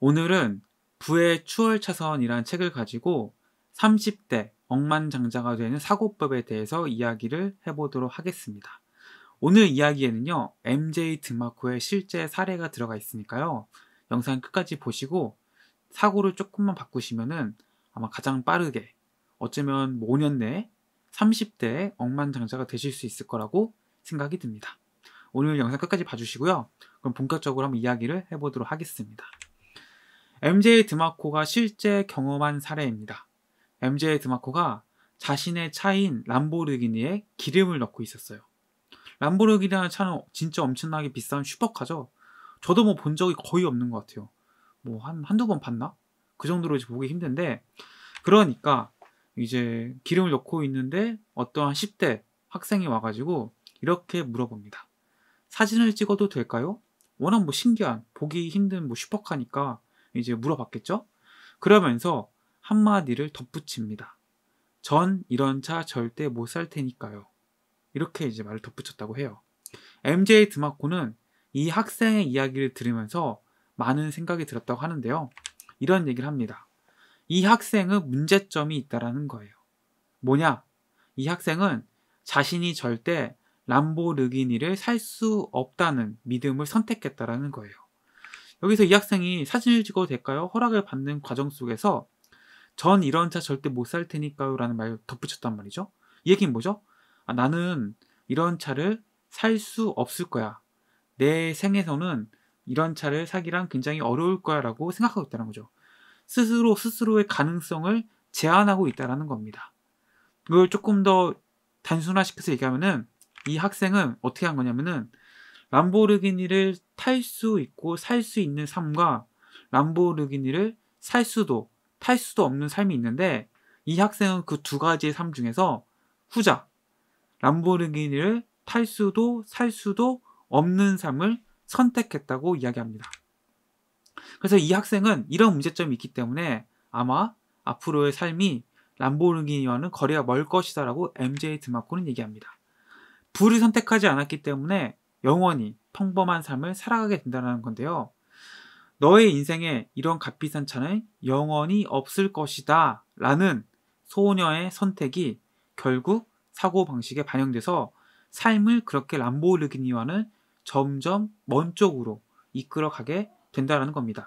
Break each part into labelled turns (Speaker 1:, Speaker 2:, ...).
Speaker 1: 오늘은 부의 추월차선이란 책을 가지고 30대 억만장자가 되는 사고법에 대해서 이야기를 해보도록 하겠습니다. 오늘 이야기에는요, MJ 드마코의 실제 사례가 들어가 있으니까요, 영상 끝까지 보시고 사고를 조금만 바꾸시면은 아마 가장 빠르게, 어쩌면 5년 내에 30대 억만장자가 되실 수 있을 거라고 생각이 듭니다. 오늘 영상 끝까지 봐주시고요. 그럼 본격적으로 한번 이야기를 해보도록 하겠습니다. MJ 드마코가 실제 경험한 사례입니다. MJ 드마코가 자신의 차인 람보르기니에 기름을 넣고 있었어요. 람보르기니라는 차는 진짜 엄청나게 비싼 슈퍼카죠. 저도 뭐 본 적이 거의 없는 것 같아요. 뭐 한두 번 봤나? 그 정도로 이제 보기 힘든데, 그러니까 이제 기름을 넣고 있는데 어떠한 10대 학생이 와가지고 이렇게 물어봅니다. 사진을 찍어도 될까요? 워낙 뭐 신기한, 보기 힘든 뭐 슈퍼카니까 이제 물어봤겠죠? 그러면서 한마디를 덧붙입니다. 전 이런 차 절대 못 살 테니까요. 이렇게 이제 말을 덧붙였다고 해요. MJ 드마코는 이 학생의 이야기를 들으면서 많은 생각이 들었다고 하는데요. 이런 얘기를 합니다. 이 학생은 문제점이 있다라는 거예요. 뭐냐? 이 학생은 자신이 절대 람보르기니를 살 수 없다는 믿음을 선택했다라는 거예요. 여기서 이 학생이 사진을 찍어도 될까요? 허락을 받는 과정 속에서 전 이런 차 절대 못 살 테니까요 라는 말을 덧붙였단 말이죠. 이 얘기는 뭐죠? 나는 이런 차를 살 수 없을 거야. 내 생에서는 이런 차를 사기란 굉장히 어려울 거야 라고 생각하고 있다는 거죠. 스스로의 가능성을 제한하고 있다는 겁니다. 그걸 조금 더 단순화시켜서 얘기하면은 이 학생은 어떻게 한 거냐면은 람보르기니를 탈 수 있고 살 수 있는 삶과 람보르기니를 살 수도 탈 수도 없는 삶이 있는데, 이 학생은 그 두 가지의 삶 중에서 후자, 람보르기니를 탈 수도 살 수도 없는 삶을 선택했다고 이야기합니다. 그래서 이 학생은 이런 문제점이 있기 때문에 아마 앞으로의 삶이 람보르기니와는 거리가 멀 것이다 라고 MJ 드마코는 얘기합니다. 부를 선택하지 않았기 때문에 영원히 평범한 삶을 살아가게 된다는 건데요. 너의 인생에 이런 값비싼 차는 영원히 없을 것이다 라는 소녀의 선택이 결국 사고방식에 반영돼서 삶을 그렇게 람보르기니와는 점점 먼 쪽으로 이끌어가게 된다는 겁니다.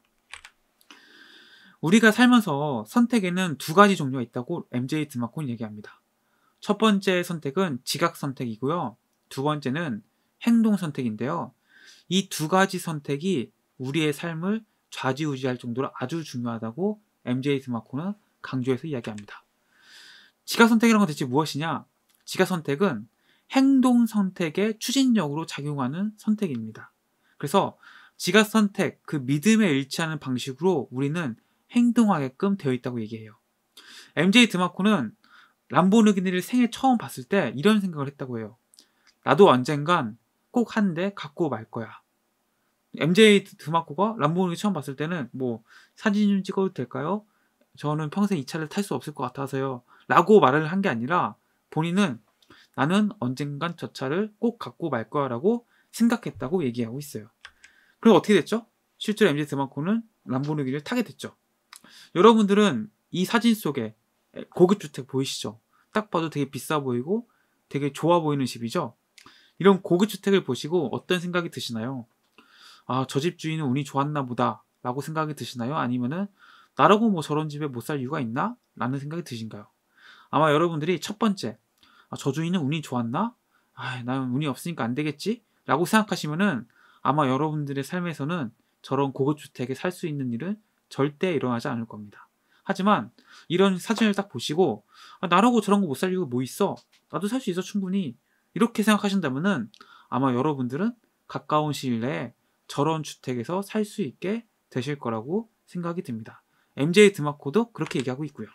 Speaker 1: 우리가 살면서 선택에는 두 가지 종류가 있다고 MJ 드마코는 얘기합니다. 첫 번째 선택은 지각 선택이고요. 두 번째는 행동 선택인데요. 이 두 가지 선택이 우리의 삶을 좌지우지할 정도로 아주 중요하다고 MJ 드마코는 강조해서 이야기합니다. 지각 선택이라는 건 대체 무엇이냐? 지각 선택은 행동 선택의 추진력으로 작용하는 선택입니다. 그래서 지각 선택, 그 믿음에 일치하는 방식으로 우리는 행동하게끔 되어 있다고 얘기해요. MJ 드마코는 람보르기니를 생애 처음 봤을 때 이런 생각을 했다고 해요. 나도 언젠간 꼭 한 대 갖고 말 거야. MJ 드마코가 람보르기니 처음 봤을 때는 뭐 사진 좀 찍어도 될까요? 저는 평생 이 차를 탈 수 없을 것 같아서요 라고 말을 한 게 아니라 본인은 나는 언젠간 저 차를 꼭 갖고 말 거야 라고 생각했다고 얘기하고 있어요. 그럼 어떻게 됐죠? 실제로 MJ 드마코는 람보르기니를 타게 됐죠. 여러분들은 이 사진 속에 고급주택 보이시죠? 딱 봐도 되게 비싸 보이고 되게 좋아 보이는 집이죠? 이런 고급주택을 보시고 어떤 생각이 드시나요? 저 집 주인은 운이 좋았나 보다 라고 생각이 드시나요? 아니면은 나라고 뭐 저런 집에 못 살 이유가 있나? 라는 생각이 드신가요? 아마 여러분들이 첫 번째, 저 주인은 운이 좋았나? 난 운이 없으니까 안 되겠지? 라고 생각하시면은 아마 여러분들의 삶에서는 저런 고급주택에 살 수 있는 일은 절대 일어나지 않을 겁니다. 하지만 이런 사진을 딱 보시고 나라고 저런 거 못 살 이유가 뭐 있어? 나도 살 수 있어 충분히. 이렇게 생각하신다면은 아마 여러분들은 가까운 시일 내에 저런 주택에서 살 수 있게 되실 거라고 생각이 듭니다. MJ 드마코도 그렇게 얘기하고 있고요.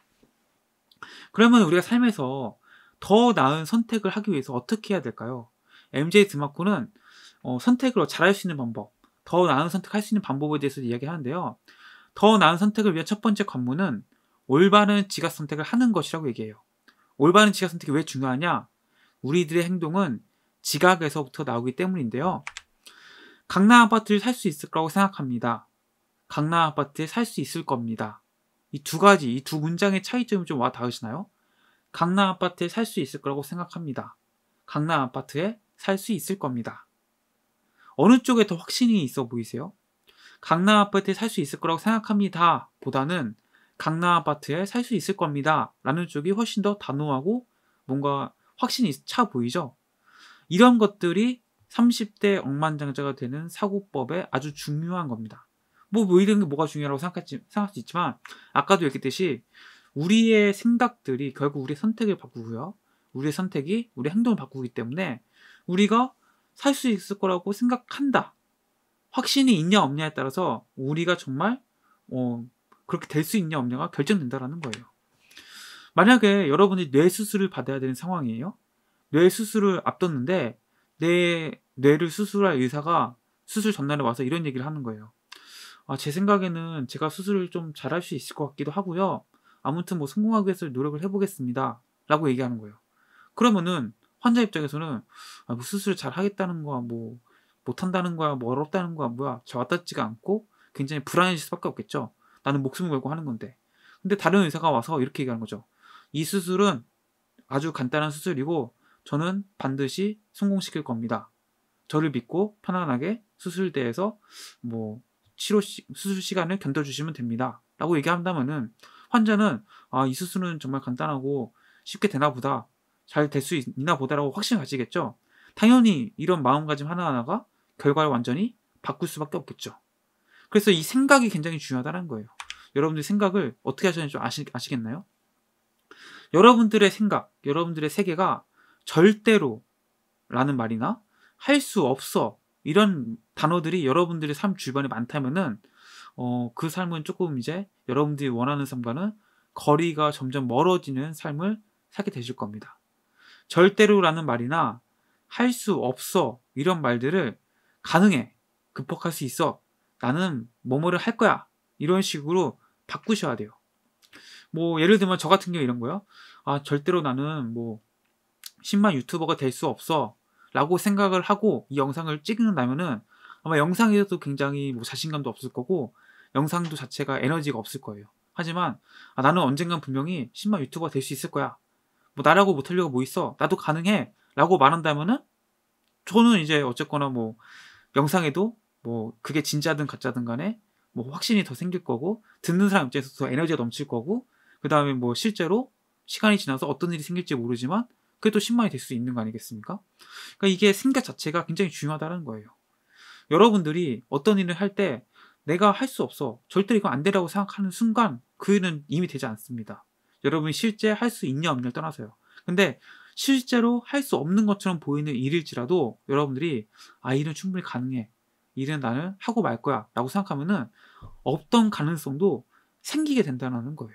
Speaker 1: 그러면 우리가 삶에서 더 나은 선택을 하기 위해서 어떻게 해야 될까요? MJ 드마코는 선택을 잘할 수 있는 방법, 더 나은 선택할 수 있는 방법에 대해서 이야기하는데요. 더 나은 선택을 위한 첫 번째 관문은 올바른 지각 선택을 하는 것이라고 얘기해요. 올바른 지각 선택이 왜 중요하냐? 우리들의 행동은 지각에서부터 나오기 때문인데요. 강남 아파트를 살 수 있을 거라고 생각합니다. 강남 아파트에 살 수 있을 겁니다. 이 두 가지, 이 두 문장의 차이점이 좀 와 닿으시나요? 강남 아파트에 살 수 있을 거라고 생각합니다. 강남 아파트에 살 수 있을 겁니다. 어느 쪽에 더 확신이 있어 보이세요? 강남 아파트에 살 수 있을 거라고 생각합니다. 보다는 강남 아파트에 살 수 있을 겁니다. 라는 쪽이 훨씬 더 단호하고 뭔가 확신이 차 보이죠? 이런 것들이 30대 억만장자가 되는 사고법에 아주 중요한 겁니다. 뭐 이런 게 뭐가 중요하다고 생각할 수 있지만, 아까도 얘기했듯이 우리의 생각들이 결국 우리의 선택을 바꾸고요. 우리의 선택이 우리의 행동을 바꾸기 때문에 우리가 살 수 있을 거라고 생각한다. 확신이 있냐 없냐에 따라서 우리가 정말 그렇게 될 수 있냐 없냐가 결정된다라는 거예요. 만약에 여러분이 뇌수술을 받아야 되는 상황이에요. 뇌수술을 앞뒀는데 내 뇌를 수술할 의사가 수술 전날에 와서 이런 얘기를 하는 거예요. 제 생각에는 제가 수술을 좀 잘할 수 있을 것 같기도 하고요. 아무튼 뭐 성공하기 위해서 노력을 해보겠습니다. 라고 얘기하는 거예요. 그러면은 환자 입장에서는 뭐 수술을 잘 하겠다는 거야, 뭐 못한다는 거야, 뭐 어렵다는 거야, 뭐야, 저 와닿지가 않고 굉장히 불안해질 수밖에 없겠죠. 나는 목숨을 걸고 하는 건데. 근데 다른 의사가 와서 이렇게 얘기하는 거죠. 이 수술은 아주 간단한 수술이고 저는 반드시 성공시킬 겁니다. 저를 믿고 편안하게 수술대에서 뭐 수술 시간을 견뎌주시면 됩니다. 라고 얘기한다면은 환자는 이 수술은 정말 간단하고 쉽게 되나 보다, 잘 될 수 있나 보다라고 확신을 가지겠죠. 당연히 이런 마음가짐 하나하나가 결과를 완전히 바꿀 수밖에 없겠죠. 그래서 이 생각이 굉장히 중요하다는 거예요. 여러분들 생각을 어떻게 하시는지 좀 아시겠나요? 여러분들의 생각, 여러분들의 세계가 절대로 라는 말이나 할 수 없어 이런 단어들이 여러분들의 삶 주변에 많다면은 그 삶은 조금 이제 여러분들이 원하는 삶과는 거리가 점점 멀어지는 삶을 살게 되실 겁니다. 절대로라는 말이나 할 수 없어 이런 말들을 가능해, 극복할 수 있어, 나는 뭐뭐를 할 거야 이런 식으로 바꾸셔야 돼요. 뭐 예를 들면 저 같은 경우 이런 거요. 절대로 나는 뭐 10만 유튜버가 될 수 없어 라고 생각을 하고 이 영상을 찍는다면은 아마 영상에도 굉장히 뭐 자신감도 없을 거고 영상도 자체가 에너지가 없을 거예요. 하지만 나는 언젠간 분명히 10만 유튜버가 될 수 있을 거야. 뭐 나라고 못하려고 뭐 있어. 나도 가능해. 라고 말한다면은 저는 이제 어쨌거나 뭐 영상에도 뭐 그게 진짜든 가짜든 간에 뭐 확신이 더 생길 거고 듣는 사람 입장에서 더 에너지가 넘칠 거고 그 다음에 뭐 실제로 시간이 지나서 어떤 일이 생길지 모르지만 그게 또 10만이 될 수 있는 거 아니겠습니까? 그러니까 이게 생각 자체가 굉장히 중요하다는 거예요. 여러분들이 어떤 일을 할 때 내가 할 수 없어, 절대로 이거 안 되라고 생각하는 순간 그 일은 이미 되지 않습니다. 여러분이 실제 할 수 있냐 없냐를 떠나서요. 근데 실제로 할 수 없는 것처럼 보이는 일일지라도 여러분들이 이 일은 충분히 가능해, 이 일은 나는 하고 말 거야 라고 생각하면은 없던 가능성도 생기게 된다는 거예요.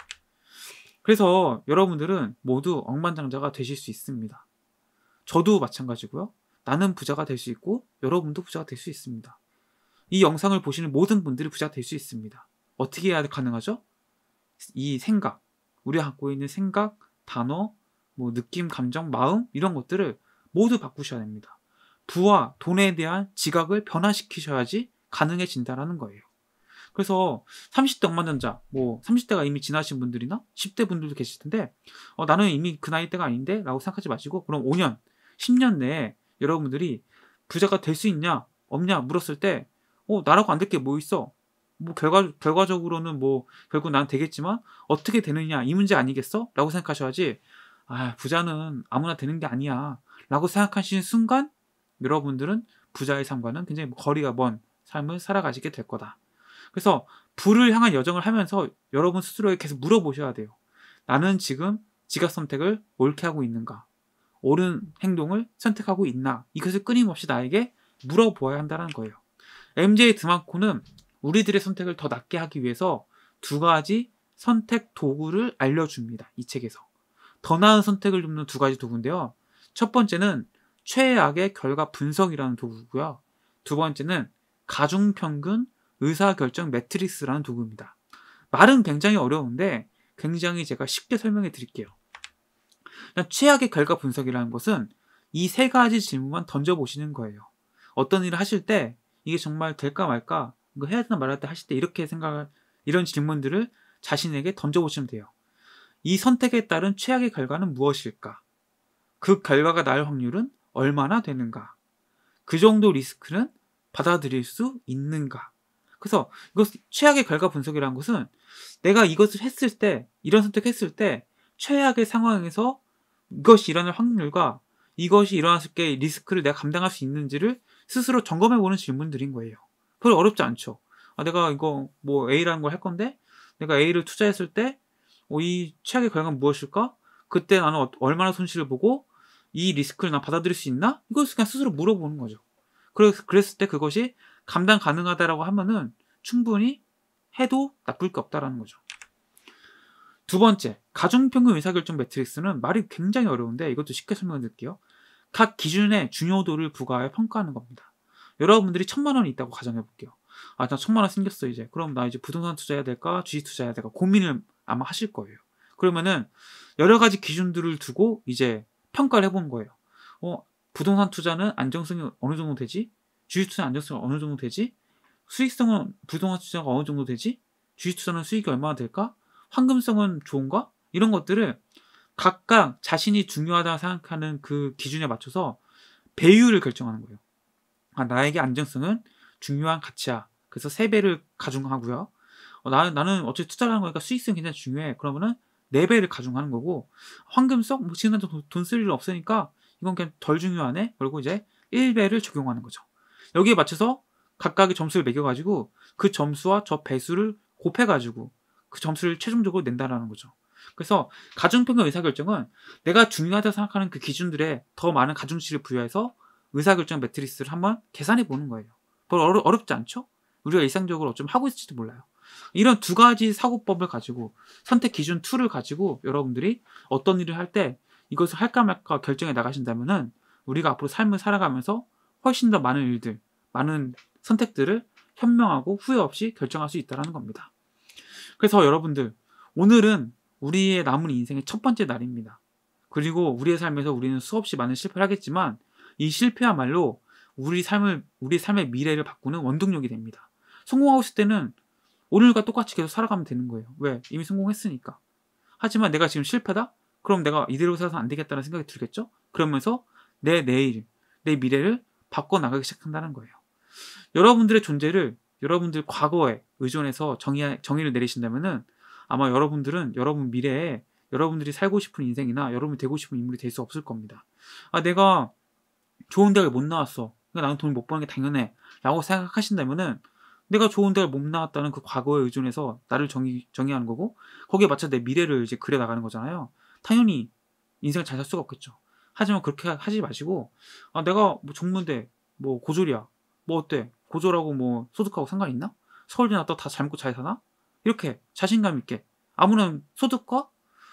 Speaker 1: 그래서 여러분들은 모두 억만장자가 되실 수 있습니다. 저도 마찬가지고요. 나는 부자가 될 수 있고 여러분도 부자가 될 수 있습니다. 이 영상을 보시는 모든 분들이 부자가 될 수 있습니다. 어떻게 해야 가능하죠? 이 생각, 우리가 갖고 있는 생각, 단어, 뭐 느낌, 감정, 마음 이런 것들을 모두 바꾸셔야 됩니다. 부와 돈에 대한 지각을 변화시키셔야지 가능해진다는 거예요. 그래서 30대 억만장자, 뭐 30대가 이미 지나신 분들이나 10대 분들도 계실 텐데 나는 이미 그 나이대가 아닌데 라고 생각하지 마시고 그럼 5년, 10년 내에 여러분들이 부자가 될 수 있냐 없냐 물었을 때 나라고 안 될 게 뭐 있어? 뭐 결과적으로는 뭐 결국 난 되겠지만 어떻게 되느냐 이 문제 아니겠어? 라고 생각하셔야지 부자는 아무나 되는 게 아니야 라고 생각하시는 순간 여러분들은 부자의 삶과는 굉장히 거리가 먼 삶을 살아가시게 될 거다. 그래서 부를 향한 여정을 하면서 여러분 스스로에게 계속 물어보셔야 돼요. 나는 지금 지각 선택을 옳게 하고 있는가? 옳은 행동을 선택하고 있나? 이것을 끊임없이 나에게 물어보아야 한다는 거예요. MJ 드만코는 우리들의 선택을 더 낫게 하기 위해서 두 가지 선택 도구를 알려줍니다. 이 책에서. 더 나은 선택을 돕는 두 가지 도구인데요. 첫 번째는 최악의 결과 분석이라는 도구고요. 두 번째는 가중평균 의사결정 매트릭스라는 도구입니다. 말은 굉장히 어려운데 굉장히 제가 쉽게 설명해 드릴게요. 최악의 결과 분석이라는 것은 이 세 가지 질문만 던져보시는 거예요. 어떤 일을 하실 때 이게 정말 될까 말까 이거 해야 되나 말아야 돼 하실 때 이런 질문들을 자신에게 던져보시면 돼요. 이 선택에 따른 최악의 결과는 무엇일까? 그 결과가 날 확률은 얼마나 되는가? 그 정도 리스크는 받아들일 수 있는가? 그래서 이것 최악의 결과 분석이라는 것은 내가 이것을 했을 때, 이런 선택했을 때 최악의 상황에서 이것이 일어날 확률과 이것이 일어났을 때 리스크를 내가 감당할 수 있는지를 스스로 점검해보는 질문들인 거예요. 별로 어렵지 않죠. 내가 이거 뭐 A라는 걸 할 건데 내가 A를 투자했을 때 이 최악의 결과는 무엇일까? 그때 나는 얼마나 손실을 보고 이 리스크를 난 받아들일 수 있나? 이것을 그냥 스스로 물어보는 거죠. 그랬을 때 그것이 감당 가능하다라고 하면은 충분히 해도 나쁠 게 없다라는 거죠. 두 번째, 가중평균 의사결정 매트릭스는 말이 굉장히 어려운데 이것도 쉽게 설명드릴게요. 각 기준의 중요도를 부과하여 평가하는 겁니다. 여러분들이 1,000만 원이 있다고 가정해 볼게요. 나 1,000만 원 생겼어 이제. 그럼 나 이제 부동산 투자해야 될까? 주식 투자해야 될까? 고민을 아마 하실 거예요. 그러면은 여러 가지 기준들을 두고 이제 평가를 해본 거예요. 부동산 투자는 안정성이 어느 정도 되지? 주식 투자는 안정성이 어느 정도 되지? 수익성은 부동산 투자가 어느 정도 되지? 주식 투자는 수익이 얼마나 될까? 황금성은 좋은가? 이런 것들을 각각 자신이 중요하다고 생각하는 그 기준에 맞춰서 배율을 결정하는 거예요. 나에게 안정성은 중요한 가치야. 그래서 3배를 가중하고요. 나는 어차피 투자를 하는 거니까 수익성이 굉장히 중요해. 그러면은 4배를 가중하는 거고, 황금성? 지금 돈 쓸 일 없으니까 이건 그냥 덜 중요하네? 그리고 이제 1배를 적용하는 거죠. 여기에 맞춰서 각각의 점수를 매겨가지고 그 점수와 저 배수를 곱해가지고 그 점수를 최종적으로 낸다라는 거죠. 그래서 가중평균 의사결정은 내가 중요하다고 생각하는 그 기준들에 더 많은 가중치를 부여해서 의사결정 매트리스를 한번 계산해 보는 거예요. 별로 어렵지 않죠? 우리가 일상적으로 어쩜 하고 있을지도 몰라요. 이런 두 가지 사고법을 가지고 선택 기준 2를 가지고 여러분들이 어떤 일을 할 때 이것을 할까 말까 결정해 나가신다면은 우리가 앞으로 삶을 살아가면서 훨씬 더 많은 일들, 많은 선택들을 현명하고 후회 없이 결정할 수 있다는 겁니다. 그래서 여러분들, 오늘은 우리의 남은 인생의 첫 번째 날입니다. 그리고 우리의 삶에서 우리는 수없이 많은 실패를 하겠지만 이 실패야말로 우리 삶의 미래를 바꾸는 원동력이 됩니다. 성공하고 있을 때는 오늘과 똑같이 계속 살아가면 되는 거예요. 왜? 이미 성공했으니까. 하지만 내가 지금 실패다? 그럼 내가 이대로 살아서 안 되겠다는 생각이 들겠죠? 그러면서 내 내일, 내 미래를 바꿔나가기 시작한다는 거예요. 여러분들의 존재를 여러분들 과거에 의존해서 정의를 내리신다면은 아마 여러분들은 여러분 미래에 여러분들이 살고 싶은 인생이나 여러분이 되고 싶은 인물이 될 수 없을 겁니다. 내가 좋은 대학을 못 나왔어. 그러니까 나는 돈을 못 버는 게 당연해. 라고 생각하신다면은 내가 좋은 대학을 못 나왔다는 그 과거에 의존해서 나를 정의하는 거고 거기에 맞춰 내 미래를 이제 그려나가는 거잖아요. 당연히 인생을 잘 살 수가 없겠죠. 하지만 그렇게 하지 마시고 내가 뭐 전문대 뭐 고졸이야. 뭐 어때? 고졸하고 뭐 소득하고 상관 있나? 서울대 나왔다 다 잘 먹고 잘 사나? 이렇게 자신감 있게 아무런 소득과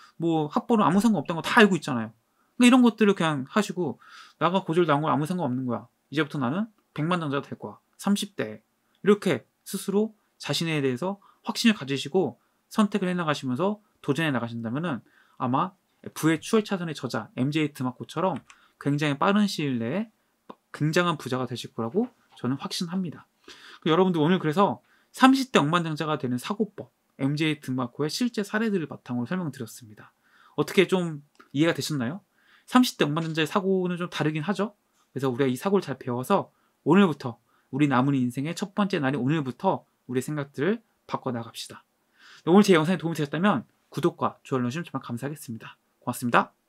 Speaker 1: 뭐 학벌은 아무 상관 없다는 거 다 알고 있잖아요. 그러니까 이런 것들을 그냥 하시고 나가 고졸 나온 건 아무 상관 없는 거야. 이제부터 나는 백만장자가 될 거야. 30대 이렇게 스스로 자신에 대해서 확신을 가지시고 선택을 해나가시면서 도전해 나가신다면은 아마 부의 추월차선의 저자 MJ 드마코처럼 굉장히 빠른 시일 내에 굉장한 부자가 되실 거라고 저는 확신합니다. 여러분들 오늘 그래서 30대 억만장자가 되는 사고법 MJ 드마코의 실제 사례들을 바탕으로 설명드렸습니다. 어떻게 좀 이해가 되셨나요? 30대 억만장자의 사고는 좀 다르긴 하죠. 그래서 우리가 이 사고를 잘 배워서 오늘부터 우리 남은 인생의 첫 번째 날인 오늘부터 우리의 생각들을 바꿔나갑시다. 오늘 제 영상이 도움이 되셨다면 구독과 좋아요 눌러주시면 정말 감사하겠습니다. 고맙습니다.